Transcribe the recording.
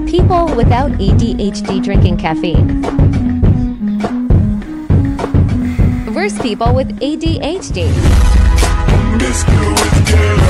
People without ADHD drinking caffeine versus people with ADHD. This girl with